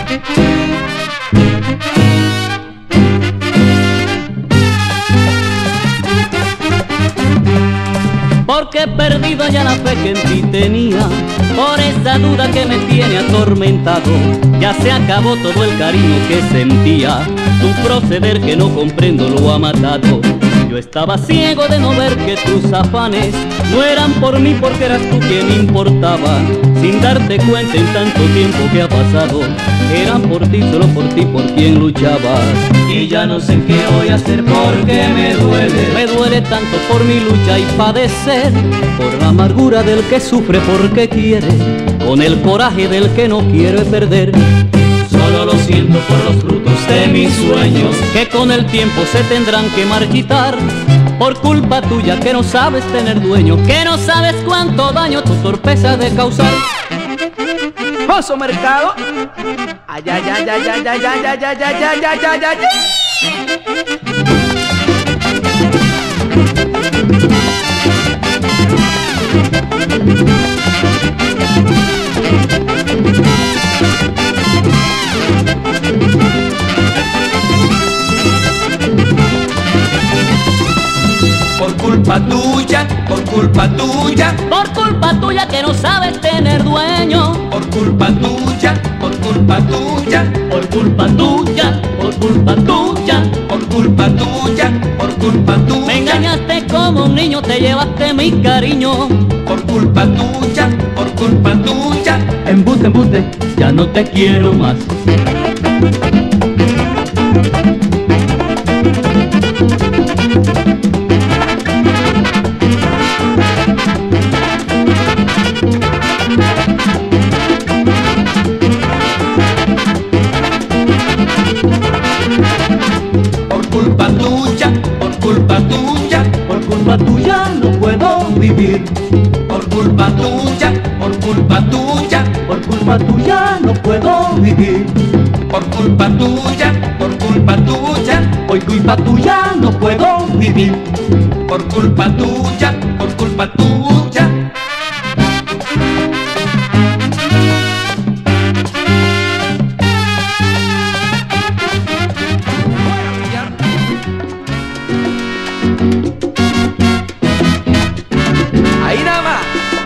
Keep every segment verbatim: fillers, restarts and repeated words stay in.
Porque he perdido ya la fe que en ti tenía, por esa duda que me tiene atormentado. Ya se acabó todo el cariño que sentía, tu proceder que no comprendo lo ha matado. Yo estaba ciego de no ver que tus afanes no eran por mí porque eras tú quien importaba. Sin darte cuenta en tanto tiempo que ha pasado, eran por ti, solo por ti, por quien luchabas. Y ya no sé qué voy a hacer porque me duele. Me duele tanto por mi lucha y padecer, por la amargura del que sufre porque quiere, con el coraje del que no quiere perder. Solo lo siento por los frutos de mis sueños, que con el tiempo se tendrán que marchitar, por culpa tuya que no sabes tener dueño, que no sabes cuánto daño tu torpeza de causar. Oso Mercado. Ay, ay, ay, ay, ay, ay, ay, ay, ay, ay, ay, ay, ay, ay. Por culpa tuya, por culpa tuya, por culpa tuya que no sabes tener dueño, por culpa tuya, por culpa tuya, por culpa tuya, por culpa tuya, por culpa tuya, por culpa tuya. Me engañaste como un niño, te llevaste mi cariño. Por culpa tuya, por culpa tuya. Embuste, embuste, ya no te quiero más. Por culpa tuya, por culpa tuya, por culpa tuya no puedo vivir. Por culpa tuya, por culpa tuya, por culpa tuya no puedo vivir. Por culpa tuya, por culpa tuya, por culpa tuya no puedo vivir. Por culpa tuya, por culpa tuya. Ahí nada más.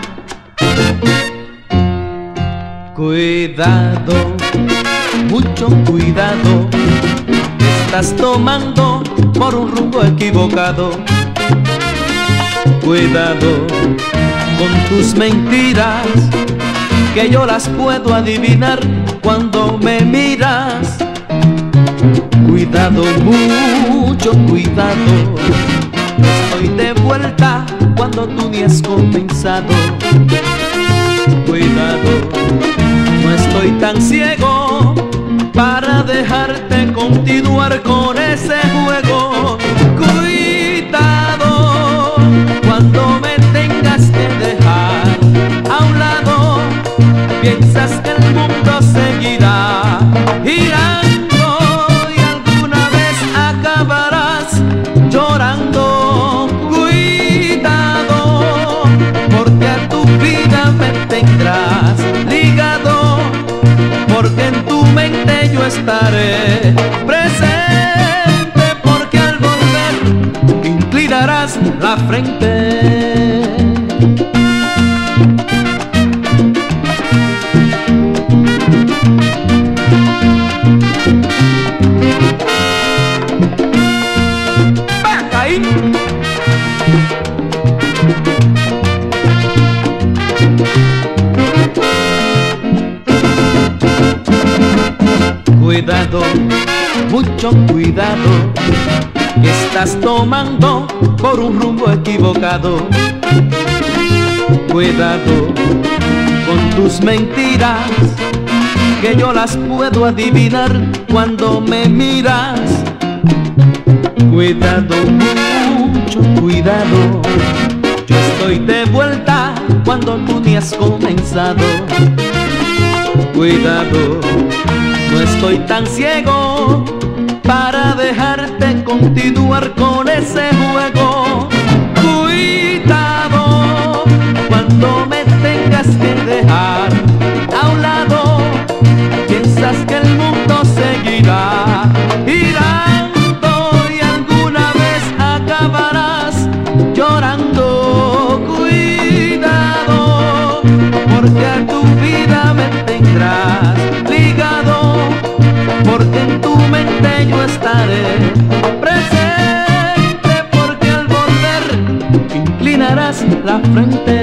Cuidado, mucho cuidado, estás tomando por un rumbo equivocado. Cuidado con tus mentiras, que yo las puedo adivinar cuando me miras. Cuidado, mucho cuidado, estoy de vuelta cuando tú ni has comenzado. Cuidado, no estoy tan ciego para dejarte continuar con ese juego. Cuidado, cuando me tengas que dejar a un lado, piensas que el mundo seguirá girando y alguna vez acabarás llorando. Cuidado, porque a tu vida me tendrás ligado, porque en tu mente yo estaré presente, porque al volver inclinarás la frente. Baja ahí. Cuidado, mucho cuidado, que estás tomando por un rumbo equivocado. Cuidado con tus mentiras, que yo las puedo adivinar cuando me miras. Cuidado, mucho cuidado, yo estoy de vuelta cuando tú ni has comenzado. Cuidado, no estoy tan ciego para dejarte continuar con ese juego. Cuidado, cuando me tengas que dejar a un lado, piensas que el siempre yo estaré presente, porque al volver inclinarás la frente